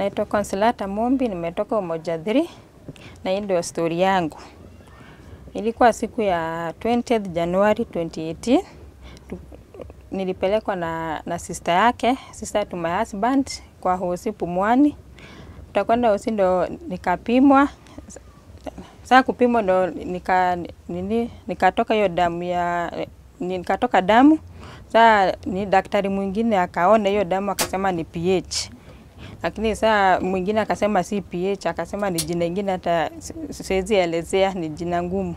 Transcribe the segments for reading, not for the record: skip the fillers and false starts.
Naitwa Consolata Mumbi, nimetoka Umoja 3 na hii ndio story yangu. Ilikuwa siku ya 20th January 2018. Nilipelekwa na sister yake, sister to my husband kwa hosi Pumwani. Tutakwenda hosi ndo nikapimwa. Sasa kupimwa ndo nikatoka hiyo damu nikatoka damu. Sasa ni daktari mwingine akaona hiyo damu akasema ni pH. Lakini saa mwingine akasema si pH, akasema ni jina lingine hata siwezi elezea, ni jina ngumu.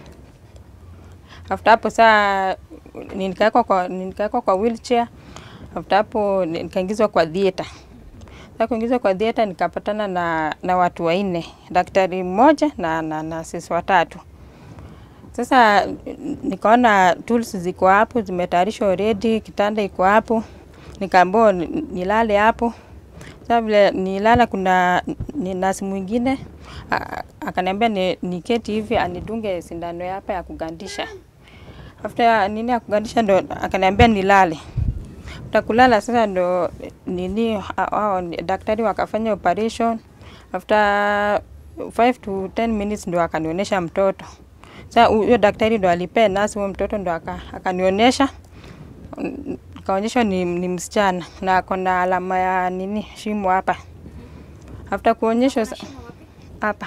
After hapo saa nikawekwa kwa wheelchair. After hapo nikaingizwa kwa theater. Sasa kuingizwa kwa theater nikapatana na watu 4, daktari mmoja na sisi 3. Sasa nikaona tools ziko hapo, zimetayarishwa already, kitanda iko hapo. Nikaambiwa nilale hapo. Sasa vile nilala kuna nasi mwingine akaniambia niketi hivi anidunge sindano hapa ya kugandisha. After ya kugandisha ndo akaniambia nilale. Utakulala sasa ndo daktari wakafanya operation. After 5 to 10 minutes ndo akanionyesha mtoto. Sasa huyo daktari ndo alipea nasi huyo mtoto ndo akanionyesha. Kaonyesha ni msichana na kuna alama ya shimo hapa. After kuonyeshwa hapa.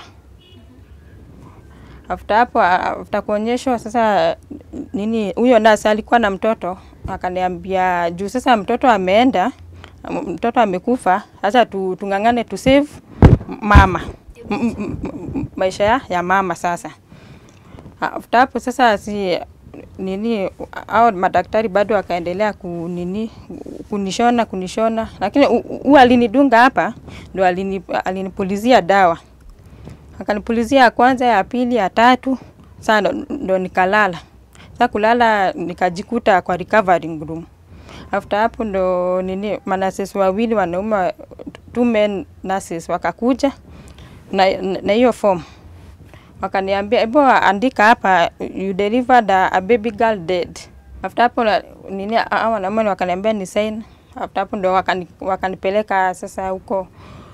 After kuonyeshwa sasa huyo nasi alikuwa na mtoto, akaniambia juu sasa mtoto ameenda, mtoto amekufa, sasa tungangane to save mama. Maisha ya mama sasa. After hapo sasa hao madaktari bado akaendelea kunishona, lakini huyu alinidunga hapa ndo alinipulizia dawa. Akanipulizia ya kwanza, ya pili, ya tatu, sasa ndo nikalala. Sasa kulala nikajikuta kwa recovery room. After hapo ndo manases wawili wanaume 2 men nurses wakakuja na hiyo form. Wakaniambia ebo andika hapa you delivered a baby girl dead. After hapo hawa na mwana wakaniambia ni sign. After hapo ndo wakanipeleka sasa huko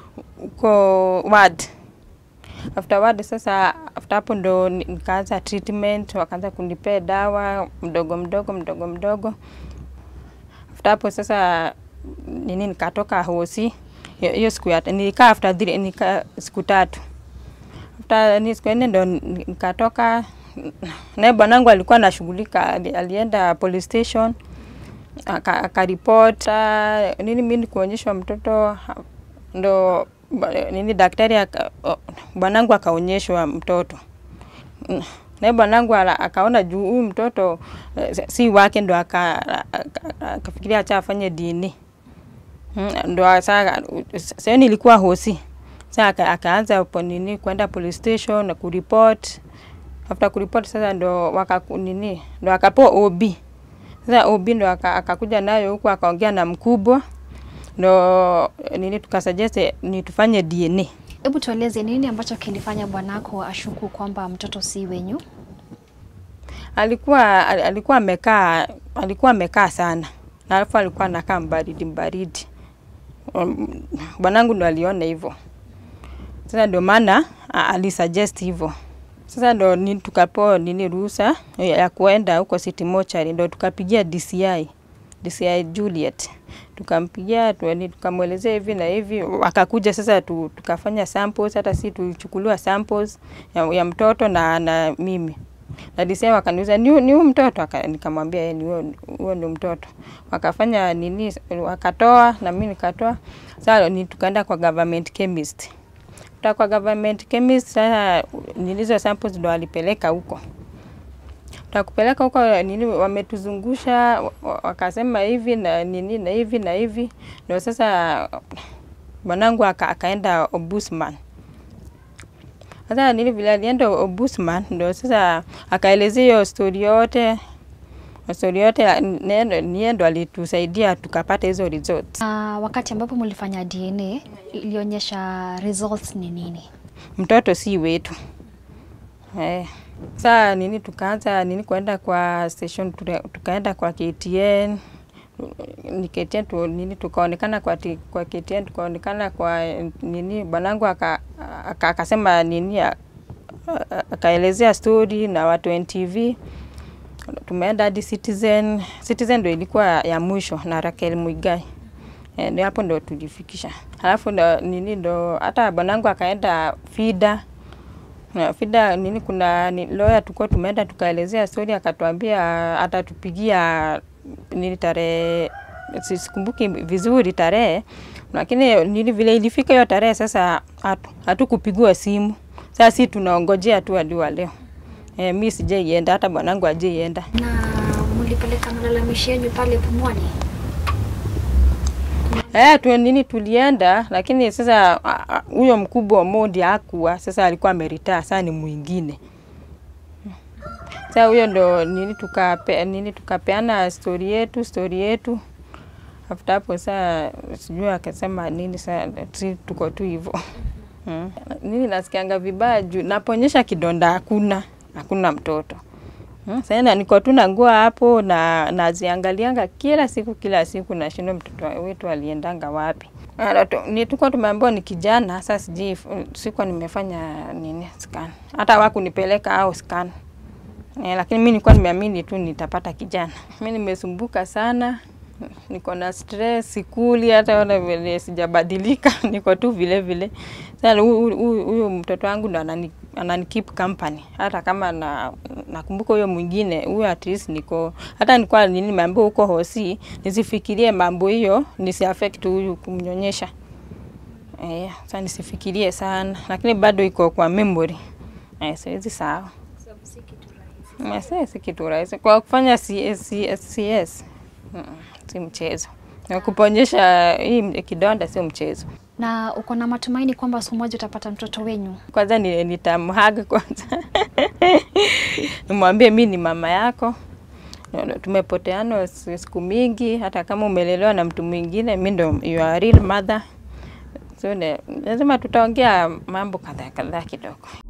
ward. After ward sasa after hapo ndo nikaanza treatment, wakaanza kunipea dawa mdogo mdogo. After hapo sasa nikatoka hosi. Hiyo siku nilikaa after 3 siku 3. After siku 4 ndo nikatoka. Na bwanangu alikuwa anashughulika, alienda police station akaripoti mimi kuonyeshwa mtoto ndo daktari bwanangu akaonyeshwa mtoto. Na bwanangu akaona juu huyu mtoto si wake ndo akafikiria acha afanye DNA. Ndo sasa nilikuwa hosi. Sasa akaanza kwenda police station na kuripoti. After kuripoti sasa ndo ndo akapoa OB. Sasa OB ndo akakuja nayo huko akaongea na mkubwa. Ndo tukasuggest tufanye DNA. Hebu tueleze nini ambacho kilifanya bwanako ashuku kwamba mtoto si wenyu? Alikuwa amekaa sana. Na alafu alikuwa anakaa mbaridi. Bwanangu ndo aliona hivyo. Sasa ndo maana alisuggest hivyo. Sasa ndo tukapoa ruhusa ya kuenda huko City Mortuary, ndo tukapigia DCI Juliet. Tukampigia tukamwelezea hivi na hivi, akakuja sasa tukafanya samples, hata si tulichukuliwa samples ya mtoto na mimi. Na DCI wakaniuliza ni huyu mtoto, nikamwambia huyo ndio mtoto. Wakafanya wakatoa na mimi nikatoa. Sasa tukaenda kwa government chemist. Kwa government chemist sasa hizo samples ndo alipeleka huko. Tutakupeleka huko wametuzungusha wakasema hivi na hivi. Ndio sasa mwanangu akaenda Ombudsman. Sasa vile alienda Ombudsman ndio sasa akaelezea hiyo story yote. Ndo alitusaidia tukapata hizo results. Wakati ambapo mlifanya DNA ilionyesha results ni nini? Mtoto si wetu. Sasa tukaanza kwenda kwa station, tukaenda kwa KTN, niketi tu nini tukaonekana kwa KTN, tukaonekana kwa nini bwanangu akasema nini akaelezea story na watu NTV. Tumeenda hadi Citizen ndio ilikuwa ya mwisho na Raquel Muigai. Ndio hapo ndio tulifikisha. Halafu ndo hata bwanangu akaenda FIDA. Na FIDA nini kuna lawyer tulikuwa tumeenda tukaelezea story, akatuambia atatupigia nini tarehe, sikumbuki vizuri tarehe, lakini nini vile ilifika hiyo tarehe sasa hatukupigiwa simu. Sasa sisi tunaongojea tu hadi leo. Mimi sijaienda, hata bwanangu hajaienda. Na mlipeleka malalamishi yenu pale Pumwani? Tulienda, lakini sasa huyo mkubwa mmoja hakuwa, sasa alikuwa ameritaya, sasa ni mwingine. Sasa huyo ndo nini tukapeana story yetu. After hapo sasa sijui akasema nini, sasa tuko tu hivyo. Nini nasikianga vibaya juu naponyesha kidonda hakuna mtoto. Sasa niko tu na nguo hapo na naziangalianga kila siku na shindo mtoto wetu aliendanga wapi. Tuko tumeambiwa ni kijana, sasa sijui sikuwa nimefanya nini scan. Hata hawakunipeleka au scan. Lakini mimi nilikuwa nimeamini tu nitapata kijana. Mimi nimesumbuka sana. Niko na stress, sikuli, hata wana vile sijabadilika, niko tu vile. Sasa huyu mtoto wangu ndo ananikeep company. Hata kama nakumbuka huyo mwingine, huyo at least hata nilikuwa nimeambiwa huko hosi, nisifikirie mambo hiyo, nisiaffect huyu kumnyonyesha. Sasa nisifikirie sana, lakini bado iko kwa memory. Siwezi sawa. Si kitu rahisi. Kwa kufanya CS si mchezo. Na kuponyesha hii kidonda sio mchezo. Na uko na matumaini kwamba siku moja utapata mtoto wenyu? Kwanza nitamhug kwanza. Nimwambie mimi ni mama yako. Tumepoteana siku mingi, hata kama umelelewa na mtu mwingine, mimi ndo you are real mother. So lazima tutaongea mambo kadhaa kidogo.